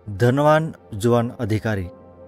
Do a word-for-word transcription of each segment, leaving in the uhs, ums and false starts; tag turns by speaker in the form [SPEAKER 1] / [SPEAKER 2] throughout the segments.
[SPEAKER 1] धनवान जुवान अधिकारी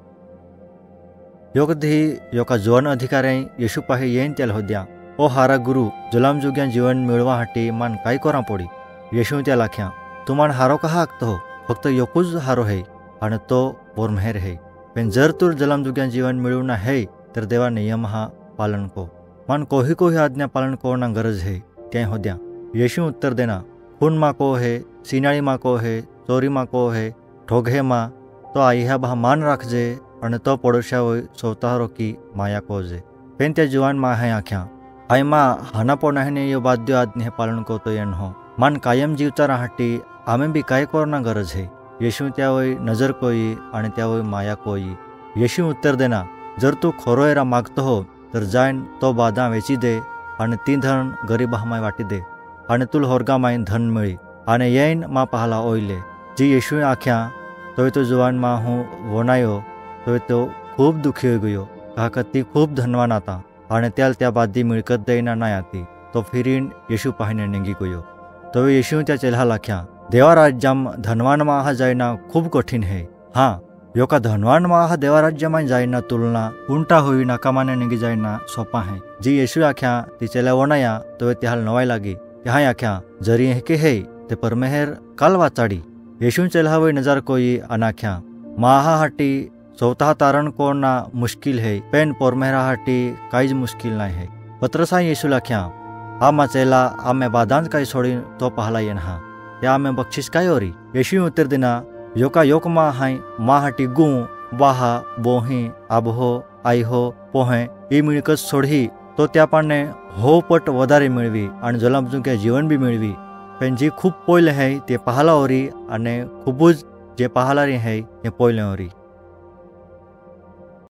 [SPEAKER 1] योगधी योका जुवान अधिकारी येशू पाहे येन तेल होद्या ओ हारा गुरु जुलाम जुग्या जीवन मिळवा हाटी मान काय कोरा पडी येशू त्या लाख्या तुमान हारो कहा आगतो हो फक्त योकूज हारो है आणि तो बोरमेहर है पण जर तूर जलाम जुग्या जीवन मिळवना है तर देवा नियम हा पालन को मान कोही कोही आज्ञा पालन कोना गरज है त्या होद्या येशू उत्तर देना खून मा को है सिनाळी मा को है चोरी मा को है ठोगे मा तो आई ह्या बहा मान राखजे आणि तो पडोशा होय स्वतःरो की माया कोजे पेन त्या जुवान मा है आख्या आई मा हाना पोनाहने यो बाद्य आज्ञा पालन को तो येन हो मान कायम जीवता राहटी आम्ही बी काय कोरना गरज है येशू त्या होय नजर कोई आणि त्या होय माया कोई येशू उत्तर देना जर तू खोरोयरा मागतो हो तर जाईन तो बादा वेची दे आणि ती धन गरीब हमाय वाटी दे आणि तुल होरगा माय धन मिळी आणि येईन मा पाहला ओइले जी येशू आख्या तोय तो जुवान मा हूँ वोनायो तोय तो खूप दुखी हो गयो काका ती खूप धनवान आता आणि त्याल त्या बादी मिळकत देईना नाही आती तो फिरीन येशू पाहिने निंगी गयो तो येशू त्या चेल्हा लाख्या देवा राज्यम धनवान मा हा जायना खूप कठीण है हाँ योका धनवान मा हा देवा राज्य में जायना तुलना उंटा हुई नाकामाने निंगी जायना सोपा है जी येशू आख्या ती चेला वनाया तो त्याल नवाय लागी यहाँ आख्या जरी के है ते परमेहर काल वाचाडी येशू चेल्हा वही नजर कोई अनाख्या माहा हाटी स्वतः तारण कोना मुश्किल है पेन पोरमेहरा हाटी काईज मुश्किल नहीं है पत्रसा येशू लाख्या आमा चेला आमे बादांत काई सोडी तो पहला येन हा या आमे बक्षिस काय ओरी येशू उत्तर देना योका योक मा हाय मा हाटी गु बाहा बोही आबहो आईहो पोहे ई मिळकत सोडी तो त्या पाने हो पट वधारे मिळवी आणि जलामजुक्या जीवन बी मिळवी पण जी खूप पोयल है ते पहाला ओरी आणि खूपच जे पहालारी है ते पोयले ओरी।